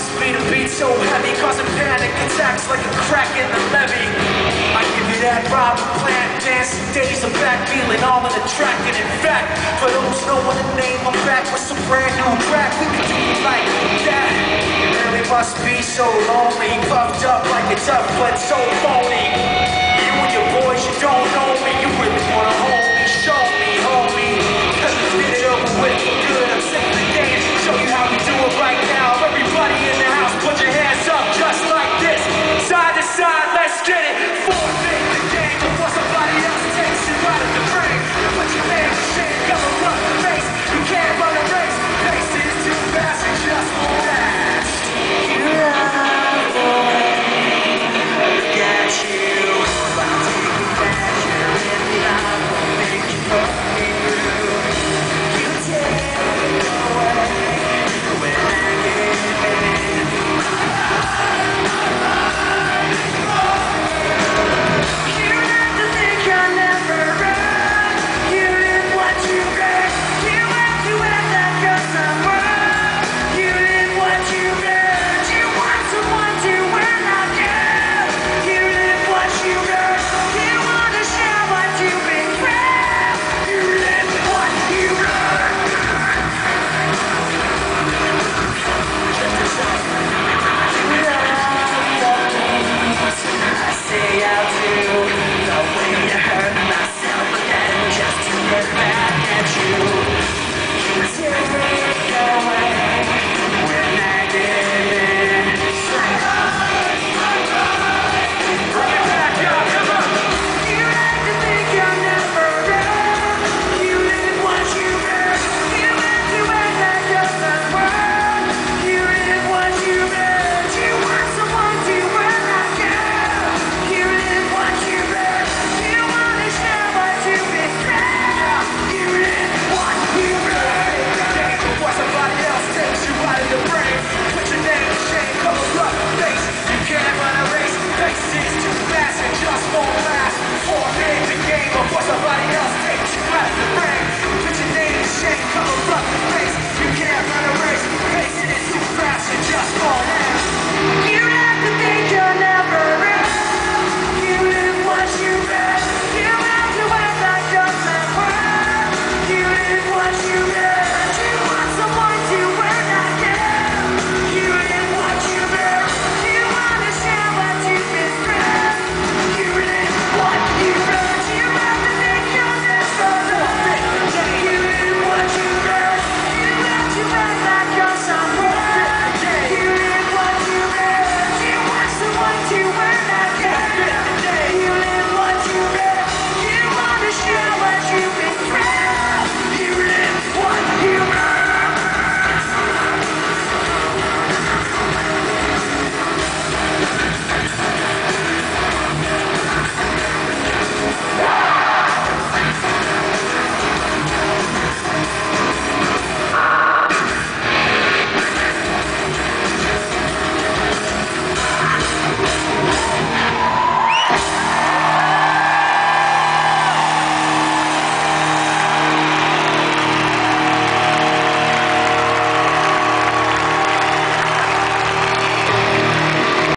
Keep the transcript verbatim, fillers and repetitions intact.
Must be the beat so heavy, causing panic attacks like a crack in the levee. I give you that Robert Plant dancing days of back, feeling all in the track. And in fact, for those knowing the name, I'm back with some brand new crack. We can do it like that. It really must be so lonely, puffed up like a tough but so phony. You and your boys, you don't know me. You